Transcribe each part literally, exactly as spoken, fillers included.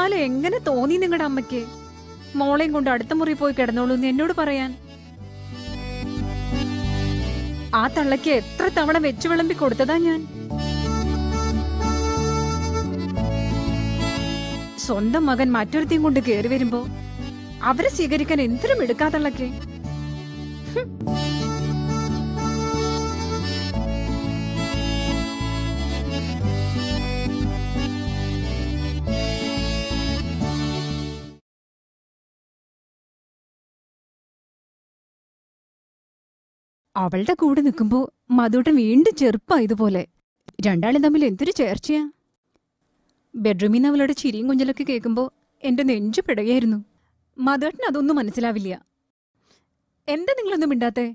എന്നാലും എങ്ങനെ തോന്നി നിങ്ങളുടെ അമ്മയ്ക്ക് മോളെയും കൊണ്ട് അടുത്ത മുറി പോയി കിടന്നോളൂ എന്ന് എന്നോട് പറയാൻ? ആ തള്ളയ്ക്ക് എത്ര തവണ വെച്ചു വിളമ്പി കൊടുത്തതാ ഞാൻ. സ്വന്തം മകൻ മറ്റൊരുத்தைയും കൊണ്ട് കയറി വരുമ്പോ അവരെ സ്വീകരിക്കാൻ എന്തിനും എടുക്കാത്തള്ളക്ക്. അവളുടെ കൂടെ നിൽക്കുമ്പോ മധുട്ടൻ വീണ്ടും ചെറുപ്പായതുപോലെ. രണ്ടാളും തമ്മിൽ എന്തൊരു ചേർച്ചയാ. ബെഡ്റൂമിൽ നിന്ന് അവളുടെ ചിരിയും കുഞ്ചലൊക്കെ കേൾക്കുമ്പോ എന്റെ നെഞ്ചു പിടയായിരുന്നു. മധുട്ടന് അതൊന്നും മനസ്സിലാവില്ല. എന്താ നിങ്ങളൊന്നും മിണ്ടാത്തെ?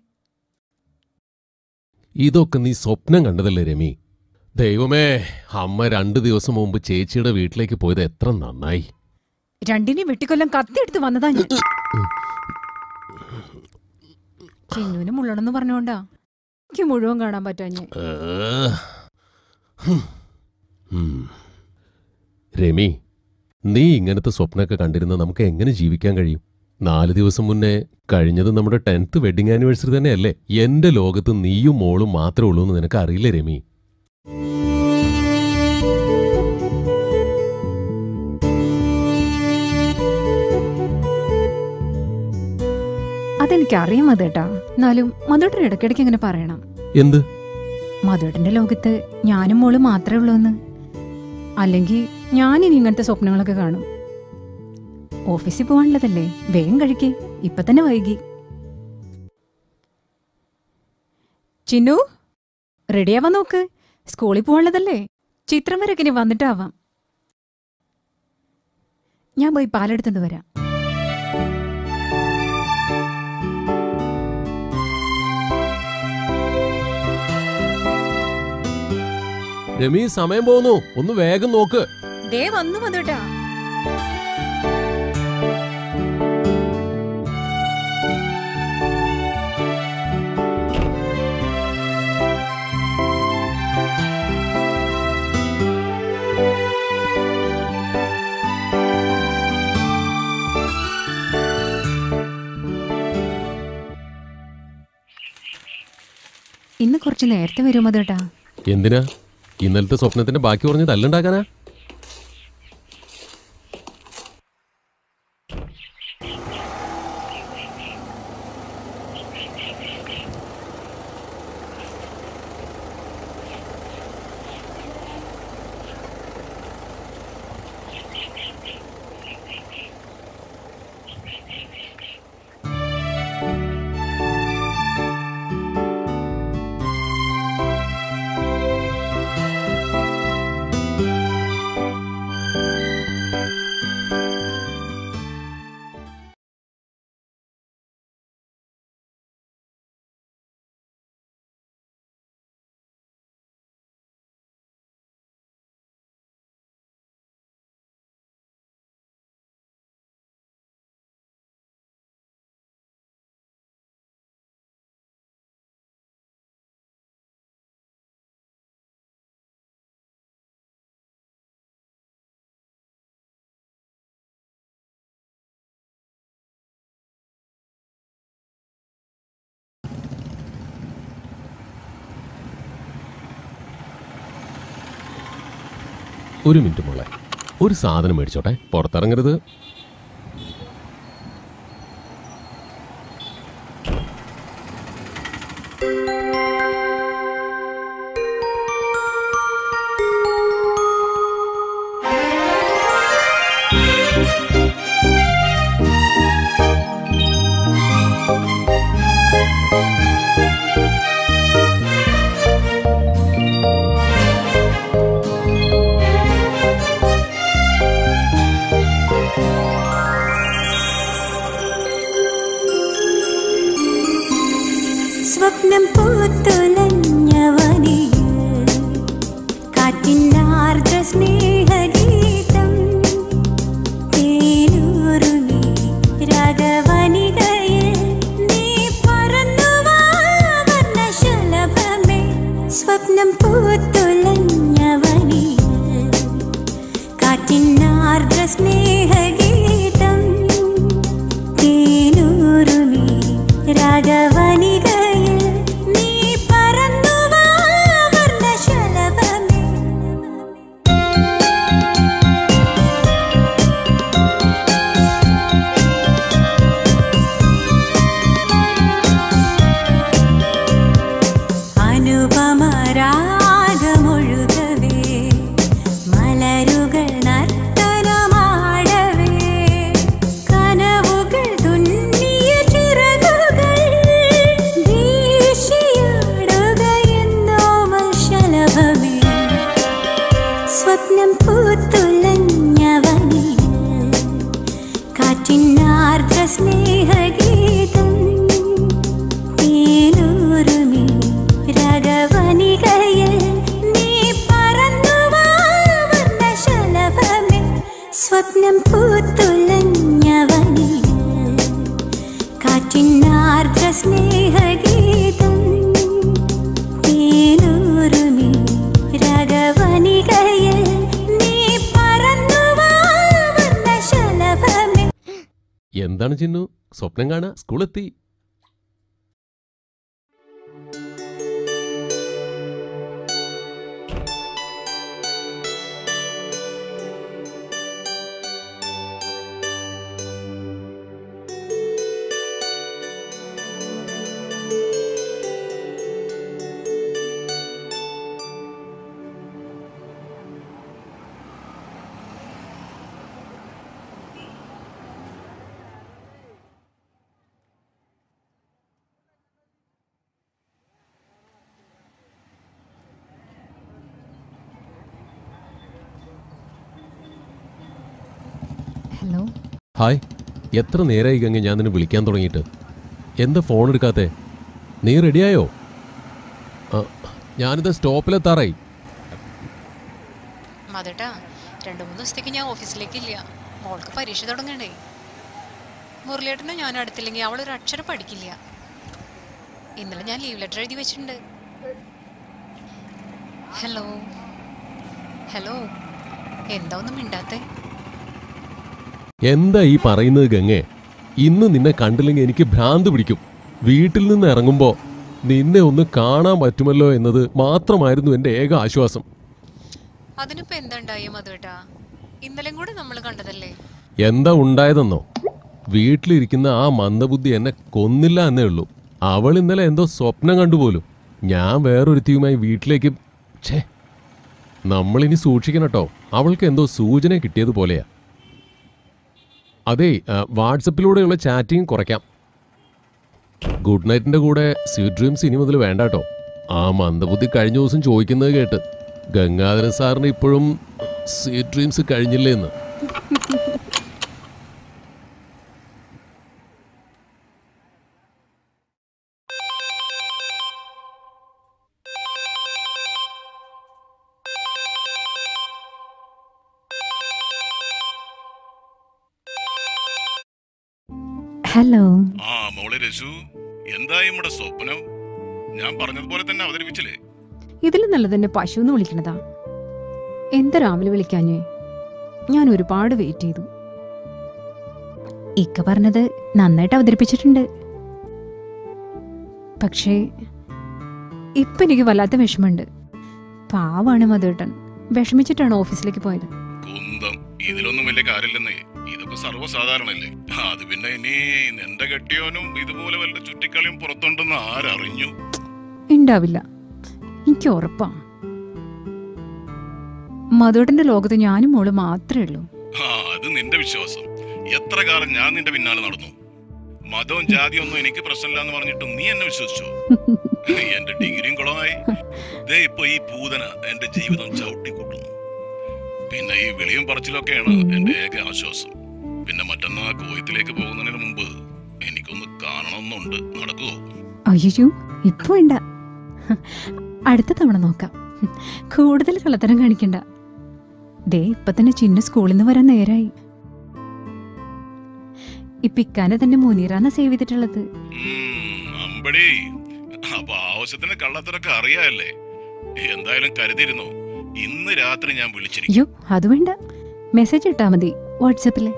ഇതൊക്കെ നീ സ്വപ്നം കണ്ടതല്ലേ രമി? ദൈവമേ, അമ്മ രണ്ടു ദിവസം മുമ്പ് ചേച്ചിയുടെ വീട്ടിലേക്ക് പോയത് എത്ര നന്നായി. രണ്ടിനെ വെട്ടിക്കൊല്ലം കത്തിയെടുത്ത് വന്നതാ ഞാൻ. ചിന്നുവിന് മുള്ളണെന്ന് പറഞ്ഞോണ്ടാ എനിക്ക് മുഴുവൻ കാണാൻ പറ്റാഞ്ഞേ. രമി, നീ ഇങ്ങനത്തെ സ്വപ്നമൊക്കെ കണ്ടിരുന്ന നമുക്ക് എങ്ങനെ ജീവിക്കാൻ കഴിയും? നാല് ദിവസം മുന്നേ കഴിഞ്ഞത് നമ്മുടെ ടെൻത്ത് വെഡിങ് ആനിവേഴ്സറി തന്നെയല്ലേ? എന്റെ ലോകത്ത് നീയും മോളും മാത്രമേ ഉള്ളൂ എന്ന് നിനക്ക് അറിയില്ലേ രമി? അതെനിക്കറിയാം മധുട്ടാ. എന്നാലും മധുട്ടൻ ഇടയ്ക്കിടയ്ക്ക് ഇങ്ങനെ പറയണം. എന്ത്? മധുട്ടന്റെ ലോകത്ത് ഞാനും മോളും മാത്രമേ ഉള്ളൂ എന്ന്. അല്ലെങ്കിൽ ഞാനിനി ഇങ്ങനത്തെ സ്വപ്നങ്ങളൊക്കെ കാണും. ഓഫീസിൽ പോകാനുള്ളതല്ലേ, വേഗം കഴിക്കേ, ഇപ്പൊ തന്നെ വൈകി. ചിന്നു, റെഡിയാവാൻ നോക്ക്. സ്കൂളിൽ പോകാനുള്ളതല്ലേ, ചിത്രം വരൊക്കെ ഇനി വന്നിട്ടാവാം. ഞാൻ പോയി പാലെടുത്തോണ്ട് വരാം. രമി, സമയം പോകുന്നു, ഒന്ന് വേഗം നോക്ക്. ദേ വന്നു മധുട്ടാ. ഇന്ന് കുറച്ച് നേരത്തെ വരും മധുട്ടാ. എന്തിനാ? ഇന്നലത്തെ സ്വപ്നത്തിന്റെ ബാക്കി പറഞ്ഞ് തല്ലുണ്ടാക്കാനാ? ഒരു മിനിറ്റ് മോളെ, ഒരു സാധനം മേടിച്ചോട്ടെ, പുറത്തിറങ്ങരുത്. പൂത്തുലഞ്ഞവനിൽ കാറ്റിനാർദ്ര സ്നേഹഗീതം തേനൂറുമി രാഗവനികയിൽ നീ പറന്നുവാ വർണ്ണശലഭമേ സ്വപ്നം പൂത്തുലഞ്ഞവനിൽ കാറ്റിനാർദ്ര സ്നേഹഗീതം തേനൂറുമി രാഗവനികയിൽ നീ പറന്നുവാ വർണ്ണശലഭമേ. എന്താണ് ചിന്നു സ്വപ്നം കാണാ? സ്കൂളെത്തി. ഹലോ. ഹായ്. എത്ര നേരമായി ഗംഗ ഞാൻ നിന്നെ വിളിക്കാൻ തുടങ്ങിയിട്ട്? എന്താ ഫോൺ എടുക്കാത്തെ? നീ റെഡിയായോ? ആ, ഞാനിത് സ്റ്റോപ്പിലെത്താറായി. മതേട്ടാ, രണ്ടു മൂന്ന് ദിവസത്തേക്ക് ഞാൻ ഓഫീസിലേക്കില്ല. മോൾക്ക് പരീക്ഷ തുടങ്ങണ്ടേ. മുരളിയേട്ടനെ ഞാൻ അടുത്തില്ലെങ്കിൽ അവളൊരു അക്ഷരം പഠിക്കില്ല. ഇന്നലെ ഞാൻ ലീവ് ലെറ്റർ എഴുതി വെച്ചിട്ടുണ്ട്. ഹലോ ഹലോ എന്താ ഒന്നും മിണ്ടാത്തെ? എന്താ ഈ പറയുന്നത് ഗംഗേ? ഇന്ന് നിന്നെ കണ്ടില്ലെങ്കിൽ എനിക്ക് ഭ്രാന്ത് പിടിക്കും. വീട്ടിൽ നിന്ന് ഇറങ്ങുമ്പോൾ നിന്നെ ഒന്ന് കാണാൻ പറ്റുമല്ലോ എന്നത് മാത്രമായിരുന്നു എൻ്റെ ഏക ആശ്വാസം. അതിനിപ്പോ എന്താ ഉണ്ടായ മധുവേട്ടാ? ഇന്നലെയും കൂടെ നമ്മൾ കണ്ടതല്ലേ. എന്താ ഉണ്ടായതെന്നോ? വീട്ടിലിരിക്കുന്ന ആ മന്ദബുദ്ധി എന്നെ കൊന്നില്ല എന്നേ ഉള്ളൂ. അവൾ ഇന്നലെ എന്തോ സ്വപ്നം കണ്ടുപോലും. ഞാൻ വേറൊരുത്തിയുമായി വീട്ടിലേക്ക്. ഛേ, നമ്മളിനി സൂക്ഷിക്കണം കേട്ടോ. അവൾക്ക് എന്തോ സൂചന കിട്ടിയതുപോലെയാ. അതെ, വാട്സപ്പിലൂടെയുള്ള ചാറ്റിങ് കുറയ്ക്കാം. ഗുഡ് നൈറ്റിൻ്റെ കൂടെ സ്വീറ്റ് ഡ്രീംസ് ഇനി മുതൽ വേണ്ട കേട്ടോ. ആ മന്ദബുദ്ധി കഴിഞ്ഞ ദിവസം ചോദിക്കുന്നത് കേട്ട് ഗംഗാധരൻ സാറിന് ഇപ്പോഴും സ്വീറ്റ് ഡ്രീംസ് കഴിഞ്ഞില്ലേ എന്ന്. ഹലോ. ആ മോളെ രസു, എന്തായി നമ്മുടെ സ്വപ്നം? ഞാൻ പറഞ്ഞതുപോലെ തന്നെ അവതരിപ്പിച്ചില്ലേ? ഇതിൽ നല്ലത് തന്നെ പശു എന്ന് വിളിക്കണതാ. എന്താ രാവിലെ വിളിക്കാഞ്ഞേ? ഞാൻ ഒരുപാട് വെയിറ്റ് ചെയ്തു. ഇക്ക പറഞ്ഞത് നന്നായിട്ട് അവതരിപ്പിച്ചിട്ടുണ്ട്. പക്ഷേ ഇപ്പൊ എനിക്ക് വല്ലാത്ത വിഷമമുണ്ട്. പാവാണ് മധുവേട്ടൻ. വിഷമിച്ചിട്ടാണ് ഓഫീസിലേക്ക് പോയത്. കുന്തം, ഇതിലൊന്നും വലിയ കാര്യമില്ലെന്നേ. ഇതൊക്കെ സർവ്വസാധാരണല്ലേ. അത് പിന്നെ ഇനി നിന്റെ കെട്ടിയോനും ഇതുപോലെ വല്ല ചുറ്റിക്കളിയും പുറത്തുണ്ടെന്ന് ആരറിഞ്ഞു? ഉണ്ടാവില്ല, എനിക്ക് ഉറപ്പാ. മധുവേട്ടന്റെ ലോകത്ത് ഞാനും മോള് മാത്രമേ ഉള്ളൂ. ആ, അത് നിന്റെ വിശ്വാസം. എത്ര കാലം ഞാൻ നിന്റെ പിന്നാലെ നടന്നു. മതവും ജാതിയും ഒന്നും എനിക്ക് പ്രശ്നമില്ല എന്ന് പറഞ്ഞിട്ട് നീ എന്നെ വിശ്വസിച്ചോ? എന്റെ ഡിഗ്രിയും കുളമായി. ദേ ഇപ്പൊ ഈ പൂതന എന്റെ ജീവിതം ചവിട്ടിക്കൂട്ടുന്നു. പിന്നെ ഈ വിളിയും പറച്ചിലൊക്കെയാണ് എന്റെ ഏക ആശ്വാസം. പിന്നെ മറ്റന്നാ കോയത്തിലേക്ക് പോകുന്നതിന് മുമ്പ് എനിക്കൊന്ന് കാണണമെന്നുണ്ട്. നടക്കുവോ? അയ്യോ, ഇപ്പൊ വേണ്ട. അടുത്ത തവണ നോക്കാം. കൂടുതൽ കള്ളത്തരം കാണിക്കണ്ട. ദേ ഇപ്പൊ തന്നെ ചിന്ന സ്കൂളിൽ നിന്ന് വരാൻ നേരായി. ഇപ്പൊ ഇക്കാനെ തന്നെ മുനീറാന്ന സേവ് ചെയ്തിട്ടുള്ളത്. അമ്പടി, അപ്പൊ ആവശ്യത്തിന് കള്ളത്തരൊക്കെ അറിയാല്ലേ? എന്തായാലും കരുതിയിരുന്നു. ഇന്ന് രാത്രി ഞാൻ വിളിച്ചിരിക്കും. അയ്യോ, അത് വേണ്ട. മെസ്സേജ് ഇട്ടാ മതി വാട്സാപ്പില്.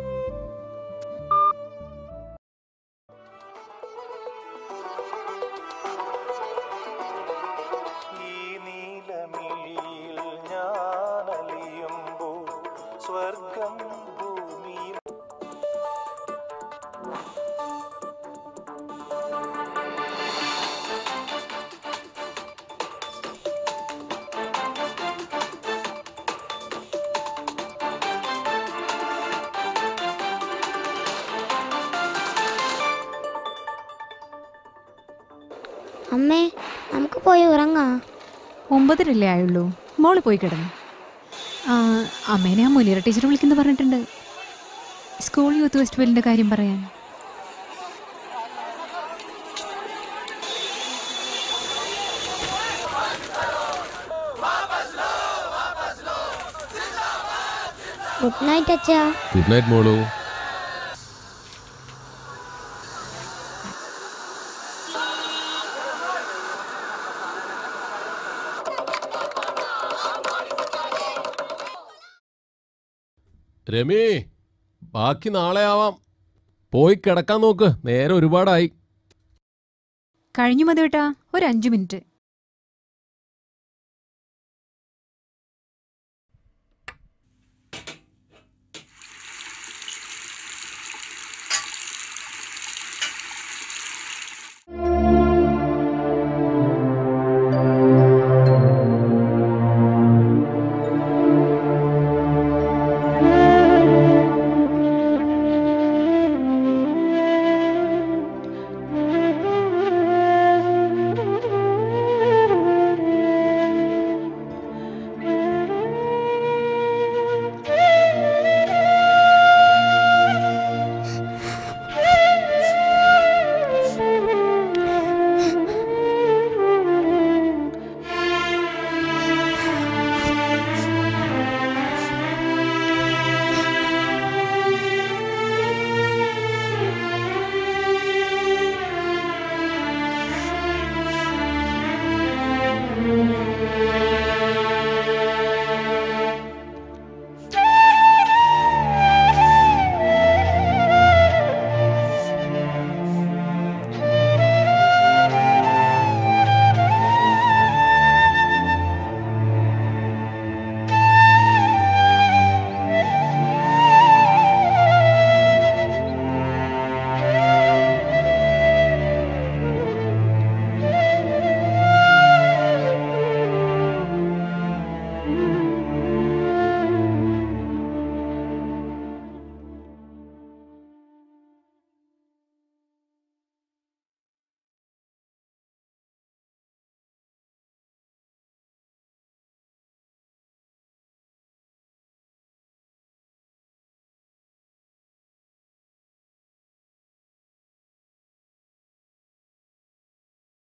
അമ്മേ, നമുക്ക് പോയി ഉറങ്ങാം. ഒമ്പതരല്ലേ ആയുള്ളൂ. മോള് പോയി കിടന്നു. ആ, അമ്മേനെ ആ മുനീറ ടീച്ചർ വിളിക്കുന്നു പറഞ്ഞിട്ടുണ്ട്, സ്കൂൾ യൂത്ത് ഫെസ്റ്റിവലിന്റെ കാര്യം പറയാൻ. ഗുഡ് നൈറ്റ് അച്ഛാ. ഗുഡ് നൈറ്റ് മോളു. രമി, ബാക്കി നാളെ ആവാം. പോയി കിടക്കാൻ നോക്ക്, നേരെ ഒരുപാടായി. കഴിഞ്ഞു മതിയേട്ടാ, ഒരു അഞ്ചു മിനിറ്റ്.